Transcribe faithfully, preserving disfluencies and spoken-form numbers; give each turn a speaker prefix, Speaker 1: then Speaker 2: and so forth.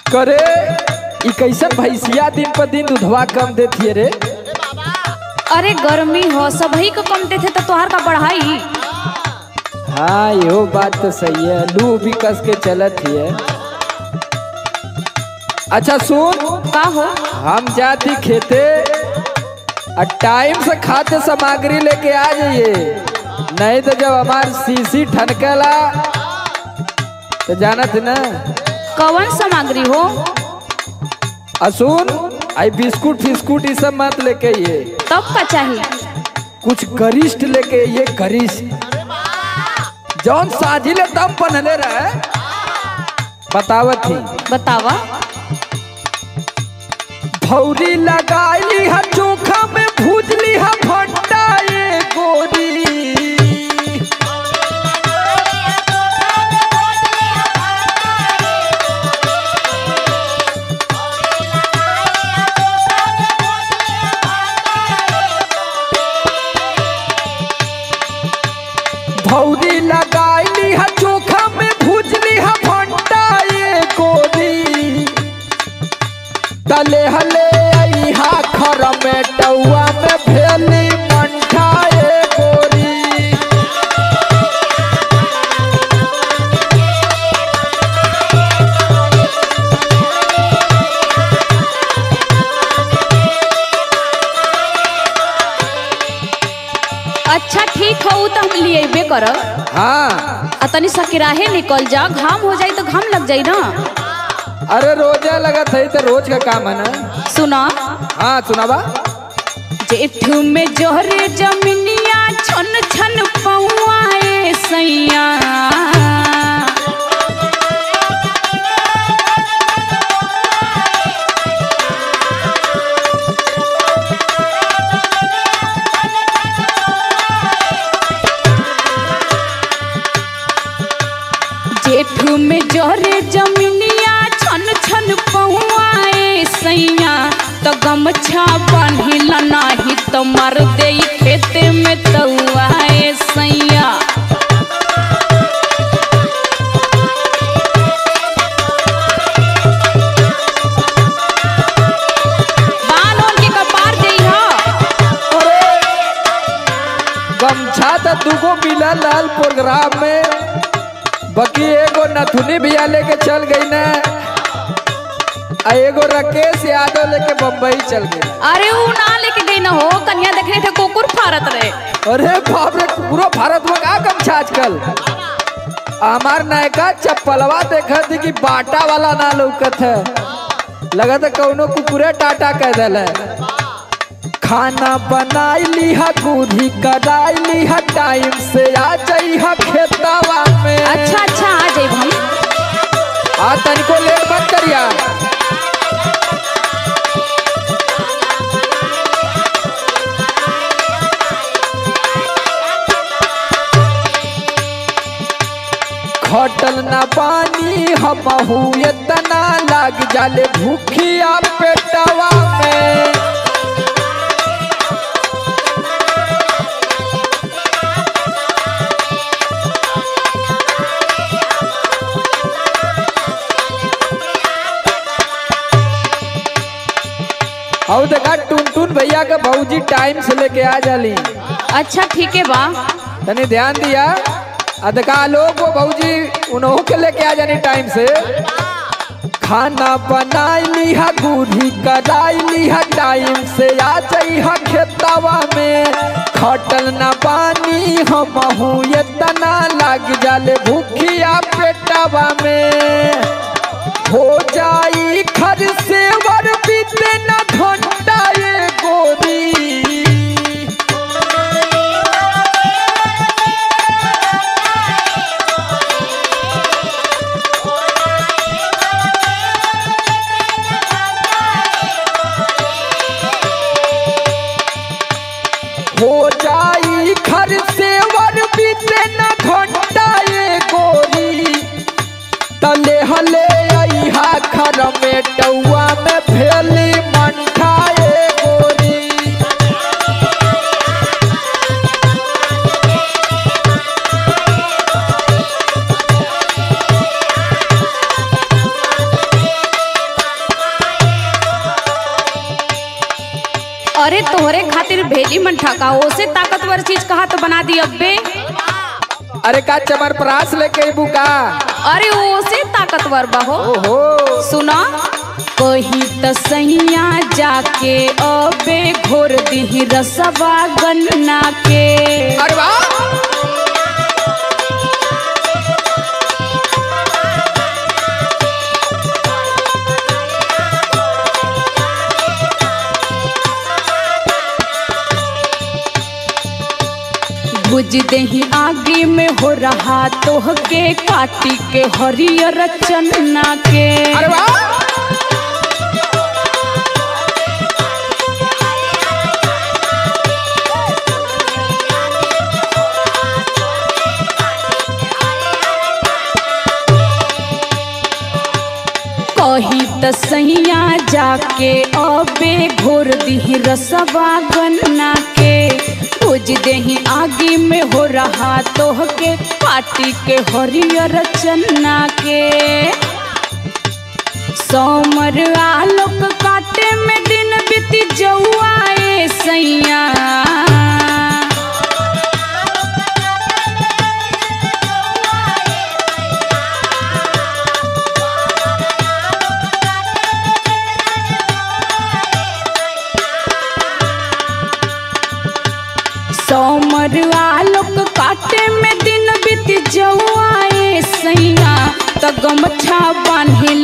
Speaker 1: करे ई कैसन भैंसिया दिन पर दिन दूधवा कम देती है रे।
Speaker 2: अरे गर्मी हो सबही को कम देते तो तोहार का बढ़ाई।
Speaker 1: हाँ यो बात तो सही है, लू भी कस के चलत ही है। अच्छा सुन
Speaker 2: का हो
Speaker 1: हम जाती खेते और टाइम से खाद्य सामग्री लेके आ जाइए, नहीं तो जब हमार सीसी ठनकेला तो जानत ना।
Speaker 2: कौन सामग्री हो?
Speaker 1: असुन आई बिस्कुट फिस्कुट ये सब मत लेके ये।
Speaker 2: तब का चाहिए?
Speaker 1: कुछ गरिष्ठ लेके ये गरिष्ठ जौन साजिले तब पहनले रहे बतावत थी।
Speaker 2: बतावा।
Speaker 1: भौरी लगाई है चोखा में भूजली है भट्टा ये गोरी। भौरी लगाई है चोखा में भूजली है भट्टा ये गोरी। तले हले आई हा खर में टौआ में भेली मंठा ये गोरी।
Speaker 2: अच्छा ठीक हो तो हम लिए बे करब।
Speaker 1: हाँ
Speaker 2: तनी सकिराहे निकल जा, घाम हो जाई तो घाम लग जाई ना।
Speaker 1: अरे रोजा लगा था तो रोज का काम है ना।
Speaker 2: सुना।
Speaker 1: हाँ सुनाबा।
Speaker 2: जेठ में जोहरे जमीनिया छन छन पहुआए सैया। जेठ में जोहरे जमीनिया छन छन पहुआए सैया। तो गमछा बांधिला नाही तो मर दे खेते में तौआए सैया। बाल ओन के कपार देई हो।
Speaker 1: गमछा तो दुगो मिला लाल प्रोग्राम में, बाकी एगो नथुनी भैया लेके चल गई ना, एगो राकेश यादव लेके बम्बई चल गई।
Speaker 2: अरे वो ना लेके गई ना हो, कन्या देखने थे कुकुर फारत रहे।
Speaker 1: अरे बाप रे पूरा भारत में का गमछा आजकल। हमार नायका चप्पलवा देखा थी कि बाटा वाला ना लौकत है, लगा था कौनो कुकुरे टाटा कह दिल है। खाना बनाई ली है दूधी कदाई ली है टाइम से आ जाई है खेतवा में।
Speaker 2: अच्छा अच्छा आ जाए हम।
Speaker 1: आ तनिको लेट मत करिया। घटल ना पानी हमहू इतना लाग जाले भूखिया पेटवा में। और देखा टुनटुन भैया का भौजी टाइम से लेके आ जाली।
Speaker 2: अच्छा ठीक है बा।
Speaker 1: तनी ध्यान दिया। देखा लोग वो भौजी उन्हों के लेके आ जानी टाइम से। खाना बनाई ली है दूधी कदाई ली है टाइम से आ जाई है खेतवा में। खटल ना पानी हमहू इतना लाग जाले भूखिया पेटवा में। हो जाई खर से वर बीते न घंटा ये गोरी। हो जाई खर से वर बीते न घंटा ये गोरी। तले हले आई हा खर में टौआ में भेली मंठा ये गोरी।
Speaker 2: अरे तोहरे खातिर भेली मन ठका ओसे ताकतवर चीज कहा तो बना दी अब्बे।
Speaker 1: अरे का चमर प्रास लेके अबू का?
Speaker 2: अरे ओसे ताकतवर बहो।
Speaker 1: ओहो
Speaker 2: सुना कही त सैया जाके अबे घोर दी रसवा गन्ना के।
Speaker 1: अरे वाह
Speaker 2: भुज दही आगे में हो रहा तोह के काटी के हरियर चन्ना के।
Speaker 1: अरे वाह
Speaker 2: कही त सैया जाके अबे घोर दी रसवा गन्ना के। भुज दही आगे में हो रहा तोह के पाटी के हरियर चन्ना के। सोमर आलोक काटे में दिन बीती जौआए सैया। सोमर आलोक काटे में दिन बीत जौआए सैया त गमछा बांधे